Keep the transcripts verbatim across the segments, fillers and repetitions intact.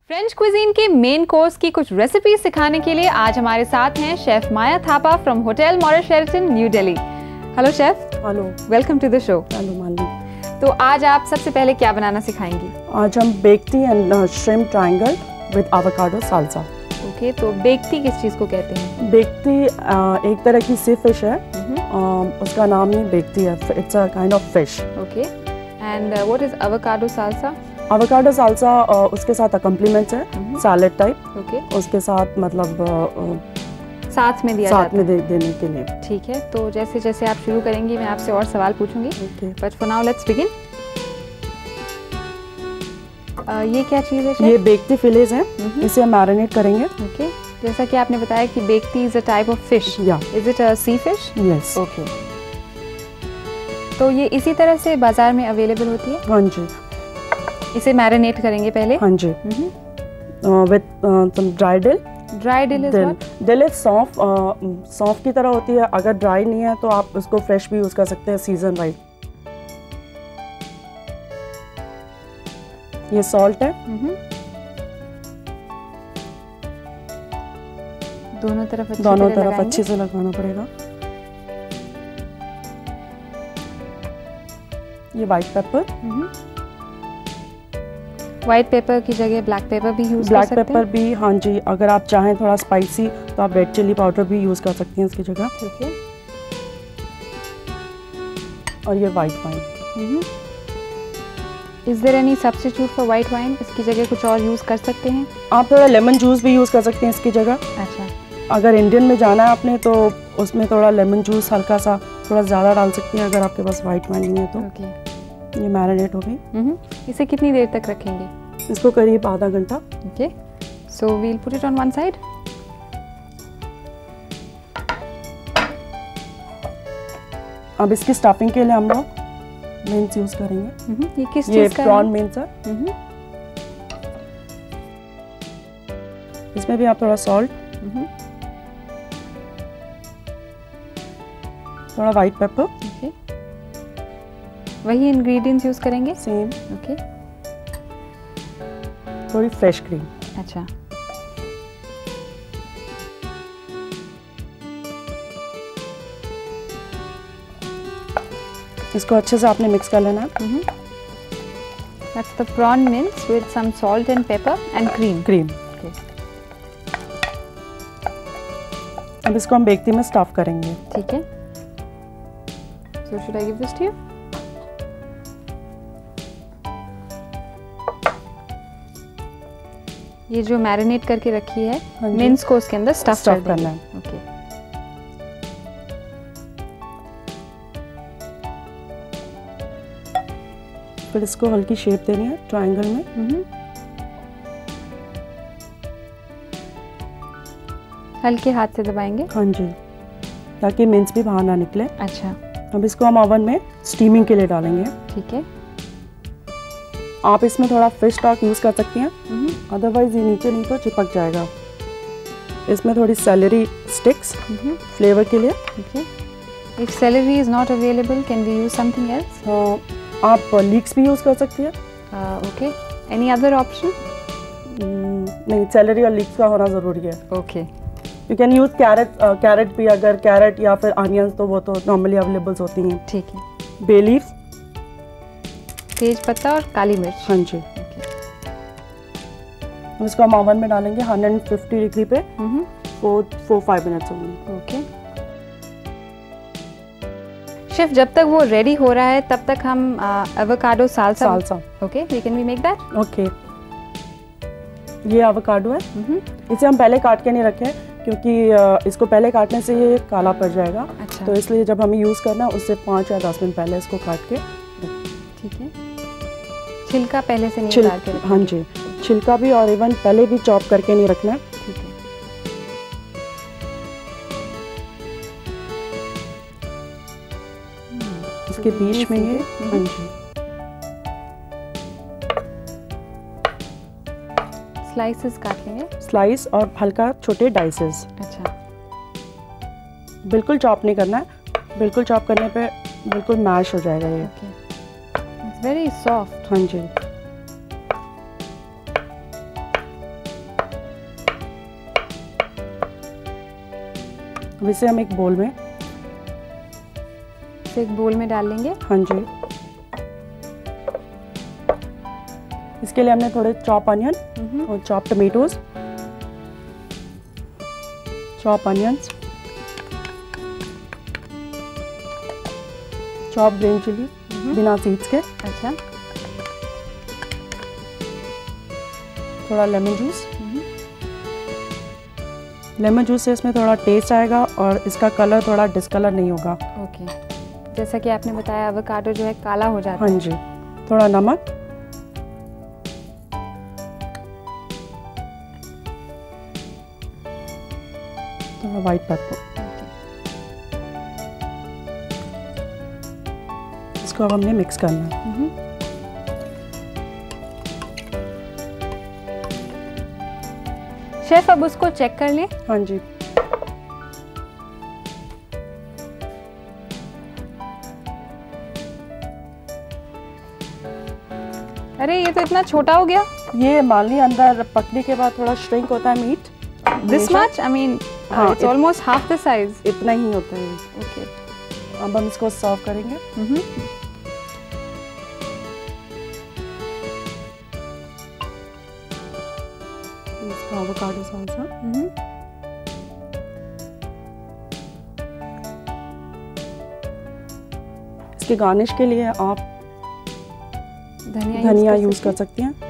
French cuisine के main course की कुछ रेसिपी सिखाने के लिए आज हमारे साथ हैं chef Maya Thapa from hotel Maurya Sheraton new Delhi. Hello chef. Hello, welcome to the show. Hello Malik. तो आज आप सबसे पहले क्या बनाना सिखाएंगी? आज हम bekti and shrimp triangle with avocado salsa. Okay, तो बेकती किस चीज़ को कहते हैं? बेकती एक तरह की सी फिश है, uh, उसका नाम ही बेकती है। It's a kind of fish. Okay, and what is avocado salsa? Avocado salsa uh, उसके साथ अकम्प्लीमेंट्स है, सैलेड टाइप। ओके, उसके साथ मतलब uh, साथ में दिया साथ जाता में दे, देने के लिए। ठीक है, तो जैसे जैसे आप शुरू करेंगी मैं आपसे और सवाल पूछूंगी, but for now let's begin. ये क्या चीज़ है शेफ? ये बेकती फिलेज है, इसे हम मैरिनेट करेंगे। ओके, जैसा कि आपने बताया कि bekti is a type of fish. या is it a sea fish? Yes. Okay, तो ये इसी तरह से बाजार में अवेलेबल होती है? हाँ जी। इसे मैरिनेट करेंगे पहले? हाँ जी, with some dry dill. Dry dill is what? Dill is saunf, सौंफ की तरह होती है। अगर ड्राई नहीं है तो आप उसको फ्रेश भी यूज कर सकते हैं, सीजन वाइज। ये सॉल्ट है। दोनों तरफ अच्छी दोनों तरह तरफ अच्छे से लगाना पड़ेगा। ये व्हाइट पेपर। व्हाइट पेपर की जगह ब्लैक पेपर भी यूज कर सकते हैं? ब्लैक पेपर भी, हाँ जी। अगर आप चाहें थोड़ा स्पाइसी तो आप रेड चिली पाउडर भी यूज कर सकती हैं इसकी जगह। ठीक है। और ये white wine. Is there any substitute for white wine? इसकी जगह कुछ और यूज कर सकते हैं? आप थोड़ा लेमन जूस भी यूज कर सकते हैं इसकी जगह। अच्छा, अगर इंडियन में जाना है आपने तो उसमें थोड़ा लेमन जूस हल्का सा थोड़ा ज़्यादा डाल सकती हैं, अगर आपके पास वाइट वाइन नहीं है तो। ओके, ये मैरिनेट हो गई। इसे कितनी देर तक रखेंगे? इसको करीब आधा घंटा। Okay, so we'll put it on one side. अब इसकी स्टफिंग के लिए हम लोग मिंस यूज करेंगे। ये किस ये चीज़ का? प्रॉन मिंस है। इसमें भी आप थोड़ा सॉल्ट, थोड़ा व्हाइट पेपर। ओके, वही इंग्रेडिएंट्स यूज करेंगे? सेम। ओके, थोड़ी फ्रेश क्रीम। अच्छा, इसको अच्छे से आपने मिक्स कर लेना है। that's the prawn mince with some salt and pepper and cream. Cream. Okay. अब इसको हम बेकती में स्टफ करेंगे। ठीक है, so should I give this to you? ये जो मैरिनेट करके रखी है मिंस को उसके अंदर स्टफ स्टफ करना है। ओके, फिर इसको हल्की शेप देनी है ट्रायंगल में। हल्के हाथ से दबाएंगे? हाँ जी, ताकि मिंस भी बाहर ना निकले। अच्छा, अब इसको हम ओवन में स्टीमिंग के लिए डालेंगे। ठीक है। आप इसमें थोड़ा फिश स्टॉक यूज कर सकती हैं, अदरवाइज ये नीचे नहीं तो चिपक जाएगा। इसमें थोड़ी सेलेरी स्टिक्स फ्लेवर के लिए। Okay, if celery is not available can we use something else? आप लीक्स भी यूज कर सकती है। Okay, any other option? नहीं, सेलेरी और लीक्स का होना जरूरी है। Okay, you can use carrot, carrot भी, अगर कैरेट या फिर अनियंस तो वो तो नॉर्मली अवेलेबल होती हैं। ठीक है। बे लीव्स, तेज पत्ता और काली मिर्च। हाँ जी। okay. इसको हम ओवन में डालेंगे वन हंड्रेड फिफ्टी डिग्री पे फोर फोर फाइव मिनट्स होंगे। ओके शेफ, जब तक वो रेडी हो रहा है तब तक हम avocado salsa salsa okay we can we make that? Okay, ये एवोकाडो है। इसे हम पहले काट के नहीं रखे क्योंकि इसको पहले काटने से ये काला पड़ जाएगा। अच्छा, तो इसलिए जब हमें यूज़ करना है उससे पाँच या दस मिनट पहले इसको काट के। ठीक है, छिलका पहले से नहीं छिल... काट के रखेंगे? हाँ जी, छिलका भी और इवन पहले भी चॉप करके नहीं रखना है। ठीक है, इसके बीच में ये। हाँ जी, स्लाइसेस काट लेंगे? स्लाइस और हल्का छोटे डाइसेस। अच्छा, बिल्कुल चॉप नहीं करना है, बिल्कुल चॉप करने पे बिल्कुल मैश हो जाएगा ये। Okay, it's very soft. हाँ जी, अब इसे हम एक बोल में तो एक बोल में डाल लेंगे। हाँ जी। इसके लिए हमने थोड़े चॉप अनियन और chop tomatoes, chop onions, chop green chilli बिना सीड्स के, अच्छा, थोड़ा लेमन जूस। लेमन जूस से इसमें थोड़ा टेस्ट आएगा और इसका कलर थोड़ा डिस्कलर नहीं होगा। ओके, जैसा कि आपने बताया एवोकाडो जो है काला हो जाता है। हाँ जी। थोड़ा नमक, थोड़ा वाइट पेपर। इसको अब हमने मिक्स करना है। शेफ अब उसको चेक कर लें। हाँ जी। अरे ये तो इतना छोटा हो गया। ये मान ली अंदर पकने के बाद थोड़ा श्रिंक होता है meat. This much, I mean it's almost half the size. इतना ही होता है। ओके, अब हम इसको सर्व करेंगे। इसका एवोकाडो सॉल्सा। इसके गार्निश के लिए आप धनिया धनिया यूज कर सकती हैं।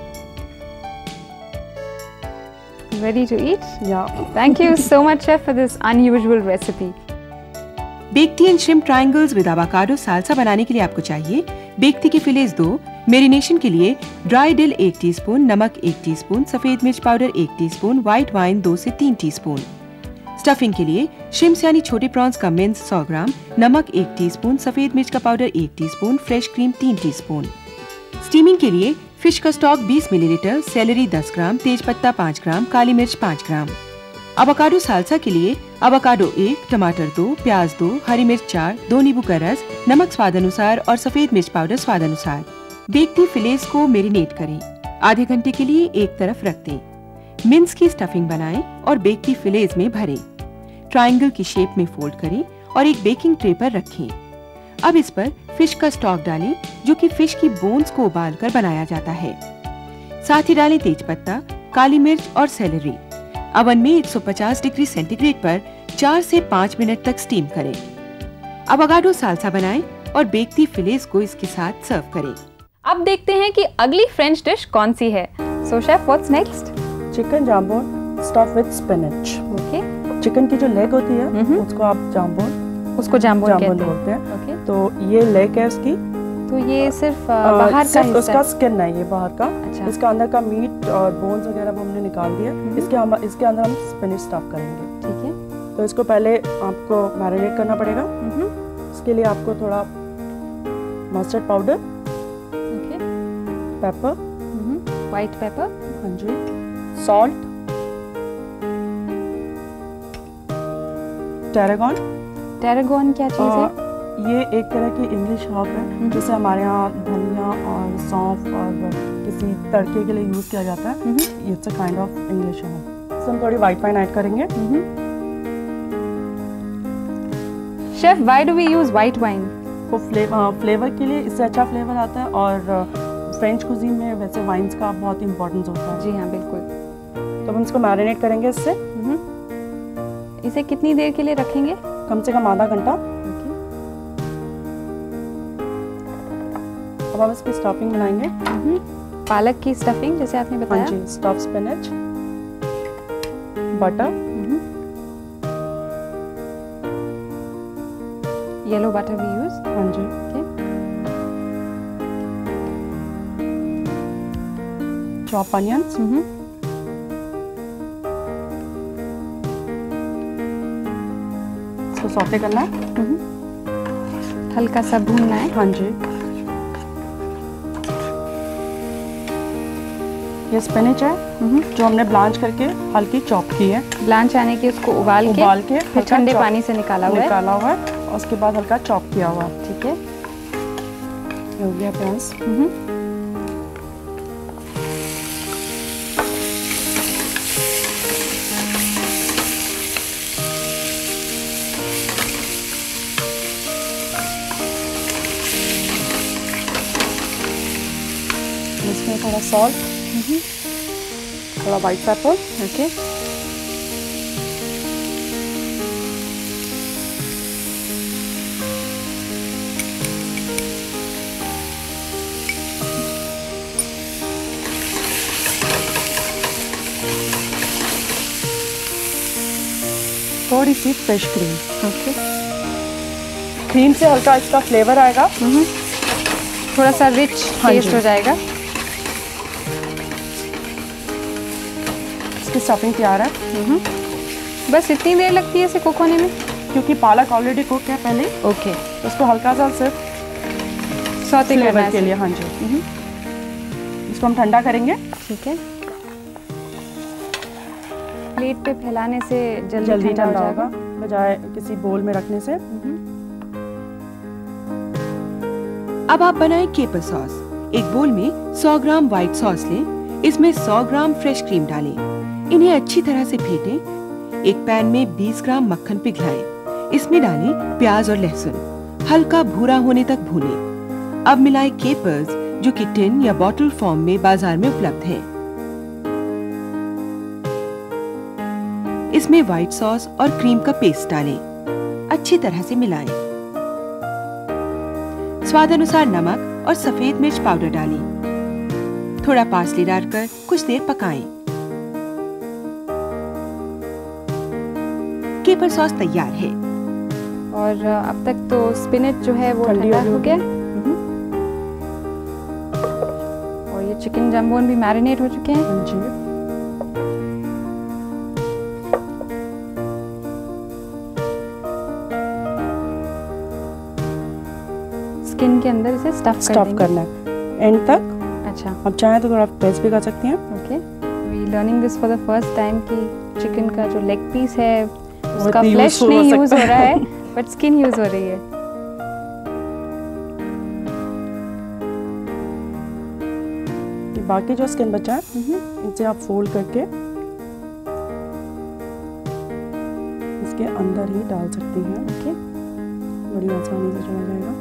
Ready to eat? Yeah. Thank you so much, chef, for this unusual recipe. Bekti and shrimp triangles with avocado salsa बनाने के लिए आपको चाहिए बेकती की फिलेज दो, मैरिनेशन के लिए ड्राई डिल एक टीस्पून, नमक एक टीस्पून, सफेद मिर्च पाउडर एक टीस्पून, व्हाइट वाइन दो से तीन टीस्पून। स्टफिंग के लिए शिम्स यानी छोटे प्रॉन्स का मिंस सौ ग्राम, नमक एक टीस्पून, सफेद मिर्च का पाउडर एक टीस्पून, फ्रेश क्रीम तीन टीस्पून। स्टीमिंग के लिए फिश का स्टॉक बीस मिलीलीटर, सेलरी दस ग्राम, तेज पत्ता पाँच ग्राम, काली मिर्च पाँच ग्राम। एवोकाडो साल्सा के लिए एवोकाडो एक, टमाटर दो, प्याज दो, हरी मिर्च चार, दो नींबू का रस, नमक स्वाद अनुसार और सफेद मिर्च पाउडर स्वाद अनुसार। बेकती फिलेस को मैरिनेट करें, आधे घंटे के लिए एक तरफ रख दें। मिंस की स्टफिंग बनाएं और बेकती फिलेस में भरें। ट्रायंगल की शेप में फोल्ड करें और एक बेकिंग ट्रे पर रखें। अब इस पर फिश का स्टॉक डालें जो कि फिश की बोन्स को उबालकर बनाया जाता है। साथ ही डालें तेज पत्ता, काली मिर्च और सेलरी। अवन में एक सौ पचास डिग्री सेंटीग्रेड पर चार से पाँच मिनट तक स्टीम करें। एवोकाडो साल्सा बनाएं और बेकती फिलेस को इसके साथ सर्व करें। अब देखते हैं कि अगली फ्रेंच डिश कौन सी है। So chef, what's next? Chicken jambon stuff with spinach. Okay, chicken की जो लेग होती है उसको आप जाम्बोन उसको जाम्बोन कहते हैं। बोलते हैं। ओके, तो ये लेग है उसकी। तो ये सिर्फ बाहर का सिर्फ हिस्सा उसका स्किन है, ये बाहर का। अच्छा। इसका अंदर का मीट और बोन्स वगैरह वो हमने निकाल दिया। इसके हम इसके अंदर हम स्पिनच स्टफ करेंगे। ठीक है। तो इसको पहले आपको मैरिनेट करना पड़ेगा। इसके लिए आपको थोड़ा mustard powder, okay, pepper, white pepper, हाँ जी, सॉल्ट, टैरागन। टैरागन क्या चीज़ है? ये एक तरह की इंग्लिश हर्ब है जिसे हमारे यहाँ धनिया और सौंफ और किसी तड़के के लिए यूज किया जाता है। ये it's a kind of English herb. इसमें हम थोड़ी व्हाइट वाइन ऐड करेंगे। Chef, why do we use white wine? वो फ्लेवर फ्लेवर के लिए, इससे अच्छा फ्लेवर आता है और फ्रेंच कुजीन में वैसे वाइन्स का बहुत इंपॉर्टेंस होता है। जी हाँ, बिल्कुल। तो हम इसको मैरिनेट करेंगे इससे। इसे कितनी देर के लिए रखेंगे? कम से कम आधा घंटा। अब हम इसकी स्टफिंग बनाएंगे। पालक की स्टफिंग जैसे आपने बताया। हाँ जी, stuff spinach, butter, yellow butter we use. हाँ जी, चॉप अनियंस, इसको सौते करना है, हल्का सा भूनना है। हाँ जी। ये स्पिनच है जो हमने ब्लांच करके हल्की चॉप की है। ब्लांच यानी कि उसको उबाल के उबाल के फिर ठंडे पानी से निकाला हुआ है निकाला हुआ है और उसके बाद हल्का चॉप किया हुआ है। ठीक है, ये हो गया प्याज। सॉल्ट, थोड़ा वाइट पेपर, ओके, थोड़ी सी फ्रेश क्रीम। ओके, क्रीम से हल्का इसका फ्लेवर आएगा, थोड़ा सा रिच हाँ टेस्ट जी। हो जाएगा। इसकी स्टफिंग तैयार है। बस इतनी देर लगती है इसे कुक होने में? क्योंकि पालक ऑलरेडी कुक है पहले, ओके, उसको हल्का सा सिर्फ सौते करना फ्लेवर है के लिए। हाँ जी, इसको हम ठंडा करेंगे। ठीक है। प्लेट पे फैलाने से जल्दी, जल्दी ठंडा ठंडा हो होगा, जाएगा। बजाय किसी बोल में रखने से। अब आप बनाएं केपर सॉस। एक बोल में सौ ग्राम व्हाइट सॉस लें, इसमें सौ ग्राम फ्रेश क्रीम डालें, इन्हें अच्छी तरह से फेंटें। एक पैन में बीस ग्राम मक्खन पिघलाएं, इसमें डालें प्याज और लहसुन, हल्का भूरा होने तक भूनें। अब मिलाएं केपर्स जो कि टिन या बॉटल फॉर्म में बाजार में उपलब्ध हैं। इसमें व्हाइट सॉस और क्रीम का पेस्ट डालें, अच्छी तरह से मिलाएं। स्वाद अनुसार नमक और सफेद मिर्च पाउडर डालें, थोड़ा पार्सली डालकर कुछ देर पकाएं। केपर सॉस तैयार है। और अब तक तो स्पिनच जो है वो ठंडी ठंडा हो हो गया। और ये चिकन जम्बोन भी मैरिनेट हो चुके हैं। हाँ जी, स्किन के अंदर इसे स्टफ कर स्टफ देंगे। करना है एंड तक। अच्छा, अब चाहें तो थोड़ा प्रेस भी कर सकती हैं। Okay. We learning this for the first time कि चिकन का जो लेग पीस है उसका इतनी फ्लैश useful हो नहीं यूज सकता हो रहा है। है बट स्किन यूज हो रही है। ये बाकी जो स्किन बचा है इसे आप फोल्ड करके इसके अंदर ही डाल सकती हैं। ओके, बड़ी आसानी से चला जाएगा।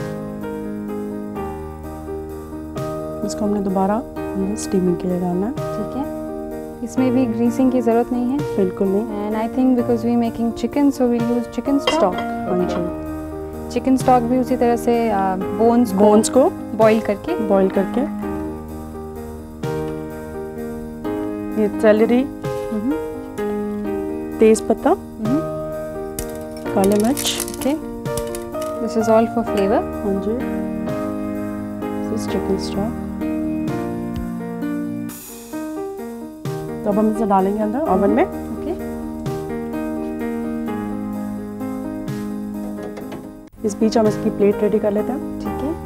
इसको हमने दोबारा स्टीमिंग के लिए डालना है। ठीक है। इसमें भी ग्रीसिंग की जरूरत नहीं है। बिल्कुल नहीं। And I think because we making chicken so we use chicken stock, stock. हाँ जी। चिकन स्टॉक भी उसी तरह से बोन्स बोन्स को बॉईल करके। बॉईल करके ये सेलेरी, तेज पत्ता, काले मिर्च। Okay, this is all for flavour. हाँ जी, दिस चिकन स्टॉक। तो अब हम इसे डालेंगे अंदर ओवन में। ओके, इस बीच हम इसकी प्लेट रेडी कर लेते हैं। ठीक है।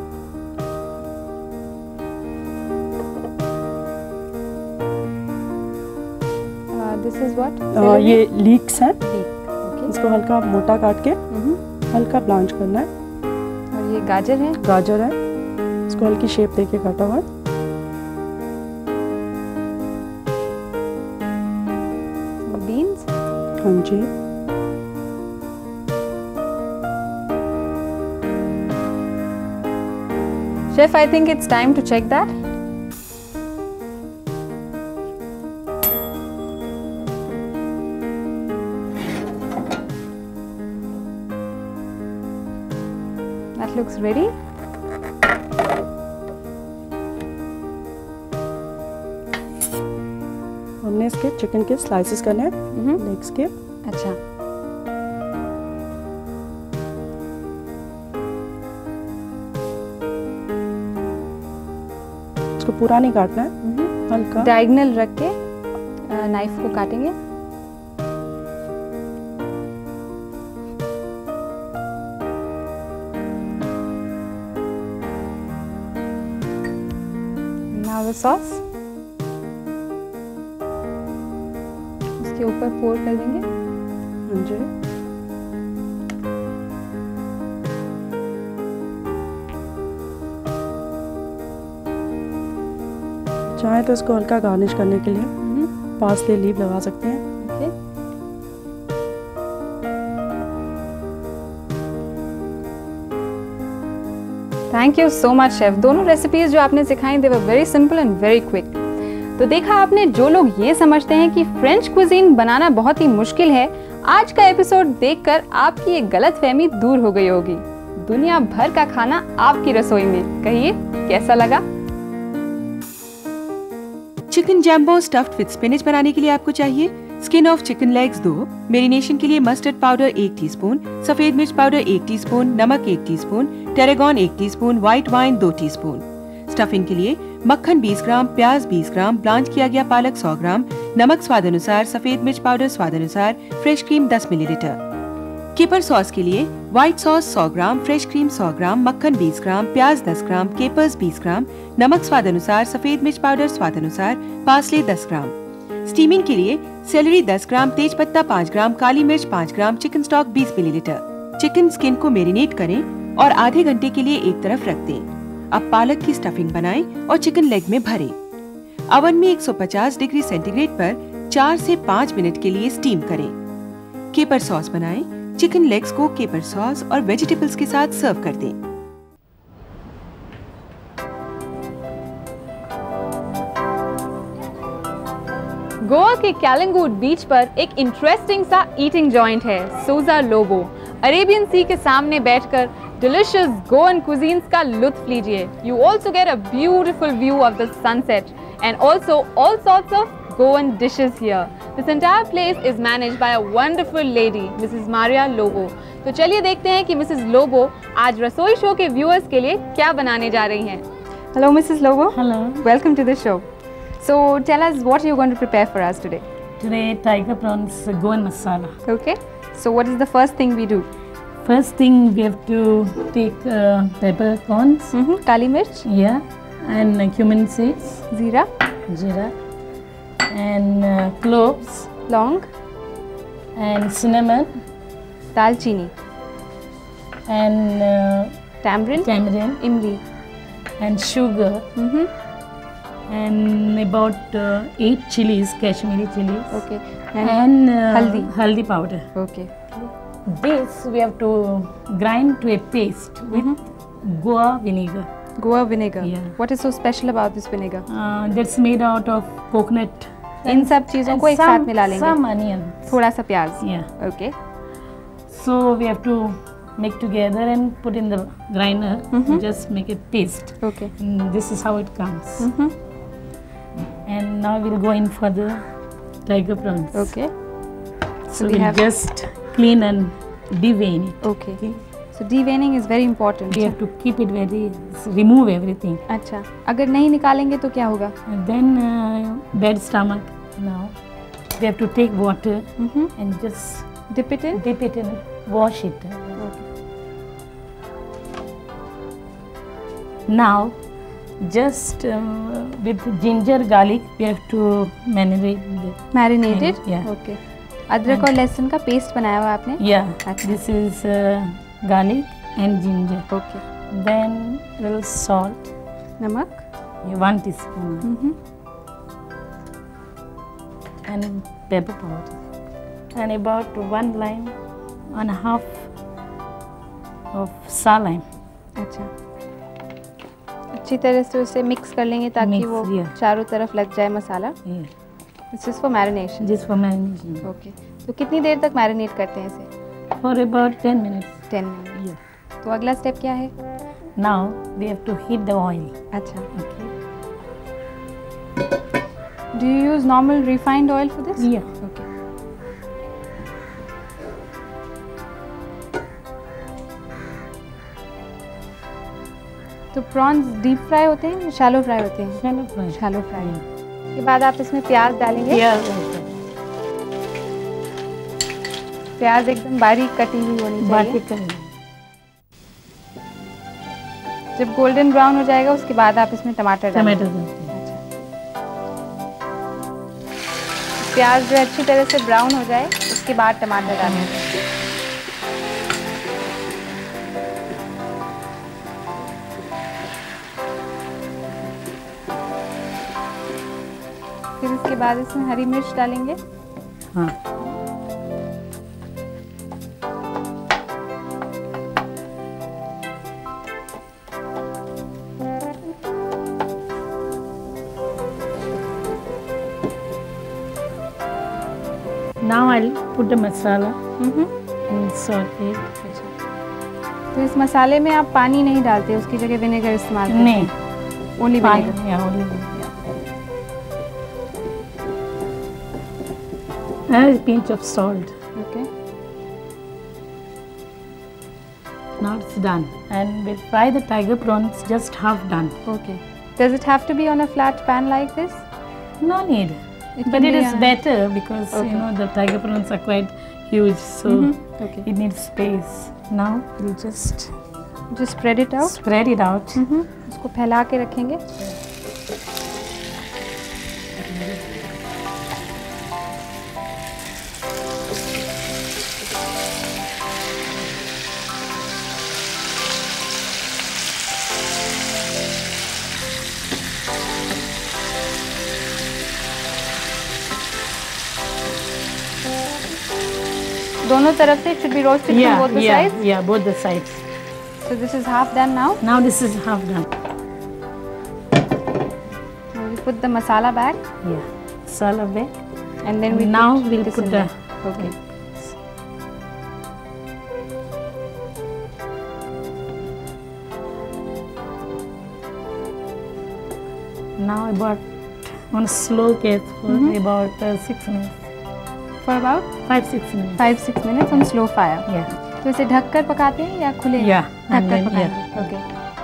This is what? uh, ये लीक्स हैं, ओके। इसको हल्का मोटा काट के हल्का ब्लांच करना है। और ये गाजर है। गाजर है, इसको हल्की शेप देके काटा हुआ है। बीन्स। हाँ जी, chef, I think it's time to check that. That looks ready. हमने इसके चिकन के स्लाइसेस करने हैं, लेग्स के। अच्छा, इसको पूरा नहीं काटना है, हल्का। डायगोनल रख के नाइफ को काटेंगे। Now the sauce उसके ऊपर पोर कर देंगे। हाँ जी, चाहे तो इसको हल्का गार्निश करने के लिए पार्सले लीव लगा सकते हैं। Okay, thank you so much chef. दोनों रेसिपीज जो आपने सिखाई they were very simple and very quick. तो देखा आपने, जो लोग ये समझते हैं कि फ्रेंच क्विजीन बनाना बहुत ही मुश्किल है, आज का एपिसोड देखकर आपकी ये गलतफहमी दूर हो गई होगी। दुनिया भर का खाना आपकी रसोई में। कहिए कैसा लगा? Chicken jambon stuffed with spinach बनाने के लिए आपको चाहिए स्किन ऑफ चिकन लेग्स दो, मेरिनेशन के लिए मस्टर्ड पाउडर एक टीस्पून, सफेद मिर्च पाउडर एक टीस्पून, नमक एक टीस्पून, टेरेगॉन एक टीस्पून, व्हाइट वाइन दो टीस्पून। स्टफिंग के लिए मक्खन बीस ग्राम, प्याज बीस ग्राम, ब्लांच किया गया पालक सौ ग्राम, नमक स्वाद अनुसार, सफेद मिर्च पाउडर स्वाद अनुसार, फ्रेश क्रीम दस मिलीलीटर। केपर सॉस के लिए व्हाइट सॉस सौ ग्राम, फ्रेश क्रीम सौ ग्राम, मक्खन बीस ग्राम, प्याज दस ग्राम, केपर्स बीस ग्राम, नमक स्वाद अनुसार, सफेद मिर्च पाउडर स्वाद अनुसार, पार्सले दस ग्राम। स्टीमिंग के लिए सेलरी दस ग्राम, तेज पत्ता पाँच ग्राम, काली मिर्च पाँच ग्राम, चिकन स्टॉक बीस मिलीलीटर। चिकन स्किन को मैरिनेट करें और आधे घंटे के लिए एक तरफ रख दें। अब पालक की स्टफिंग बनाएं और चिकन लेग में भरें। अवन में एक सौ पचास डिग्री सेंटीग्रेड पर चार से पाँच मिनट के लिए स्टीम करें। केपर सॉस बनाएं। चिकन लेग्स को केपर सॉस और वेजिटेबल्स के साथ सर्व कर दें। गोवा के कैलंगूट बीच पर एक इंटरेस्टिंग सा ईटिंग जॉइंट है, सोजा लोबो। अरेबियन सी के सामने बैठकर डिलिशियस गोवन कुजीन्स का लुत्फ लीजिए। You also get a beautiful view of the sunset and also all sorts of Goan dishes here. This entire place is managed by a wonderful lady, Missus Maria Lobo. तो चलिए देखते हैं कि Mrs Lobo आज रसोई शो के viewers के लिए क्या बनाने जा रही हैं। Hello, Missus Lobo. Hello. Welcome to the show. So tell us what you're going to prepare for us today. Today, tiger prawns Goan masala. Okay. So what is the first thing we do? First thing, we have to take uh, peppercorns. Mm-hmm. Kali mirch. Yeah, and uh, cumin seeds, Zira. jeera, and uh, cloves, Long. and cinnamon, Dalchini. and uh, Tamarind. tamarind, Imli. and sugar, Mm-hmm. and about uh, eight chilies, Kashmiri chilies, Okay. and uh, haldi. haldi powder. Okay. This we have to grind to a paste with Goa vinegar. Goa vinegar. Yeah. What is so special about this vinegar? Uh, that's made out of coconut. इन सब चीजों and को एक some- साथ मिला लेंगे। Some onions. थोड़ा सा प्याज। Yeah. Okay. So we have to make together and put in the grinder. Mhm. Just make it paste. Okay. And this is how it comes. Mm-hmm. And now we'll go in for the tiger prawns. Okay. So we we'll have- just clean and devein it. Okay. Okay. So deveining is very important. We have to keep it very, remove everything. अच्छा, अगर नहीं निकालेंगे तो क्या होगा? And then uh, bad stomach. Now we have to take water Mm-hmm. and just Dip it in. dip it in, wash it. Okay. Now, just uh, with ginger, garlic, we have to marinate it. Marinated. Yeah. Okay. अदरक और लहसुन का paste बनाया हुआ आपने? Yeah. अच्छा। This is uh, garlic and ginger. Okay. Then little salt, नमक. yeah, one teaspoon, Mm-hmm. and pepper powder, and about one lime and a half of saw lime. अच्छा, अच्छी तरह से उसे मिक्स कर लेंगे ताकि Mix, वो yeah. चारों तरफ लग जाए मसाला। Yeah. It's just for marination. Just for marination. Okay. तो कितनी देर तक मैरिनेट करते हैं इसे? For about ten minutes. Ten minute. Yeah. तो अगला स्टेप क्या है? Now we have to heat the oil. अच्छा। Okay. Do you use normal refined oil for this? Yeah. Okay. तो प्रॉन्स डीप फ्राई होते हैं या शैलो फ्राई होते हैं? Shallow fry. Shallow fry. Yeah. के बाद आप इसमें प्याज डालेंगे? Yeah. प्याज एकदम बारीक कटी हुई होनी चाहिए। बाटी करें. जब गोल्डन ब्राउन हो जाएगा उसके बाद आप इसमें टमाटर डालेंगे। टमाटर डालते हैं. अच्छा। प्याज जो अच्छी तरह से ब्राउन हो जाए उसके बाद टमाटर डालेंगे। फिर इसके बाद इसमें हरी मिर्च डालेंगे। हाँ. Now I'll put the masala Mm-hmm. and saute it. तो इस मसाले में आप पानी नहीं डालते, उसकी जगह विनेगर इस्तेमाल करते नहीं, हैं? ओनली पानी, vinegar. yeah, only vinegar. And a pinch of salt. Okay. Now it's done, and we'll fry the tiger prawns just half done. Okay. Does it have to be on a flat pan like this? No need, It but can it be is on- better because Okay. you know the tiger prawns are quite huge, so Mhm. Okay. it needs space. Now we'll just Just spread it out. spread it out. Hmm, उसको फैला के रखेंगे। दोनों तरफ से should be roasted from Yeah, both the yeah, sides. yeah, both the sides. So this is half done now. Now this is half done. Now we put the masala back, Yeah, masala back. and then we Now put we'll this put in the. there. Okay. Now about on a slow gas for Mhm. about uh, six minutes, For about five six minutes. five six minutes on slow fire. Yeah, तो इसे ढककर पकाते हैं या खुले? Yeah, and ढककर then- पकाएंगे। Okay.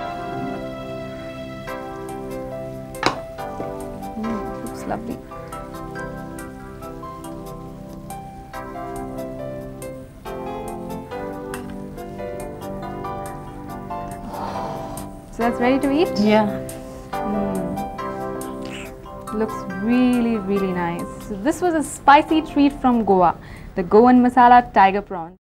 Mm, looks lovely. So that's ready to eat? yeah. Looks really, really nice. So this was a spicy treat from Goa, the Goan masala tiger prawn.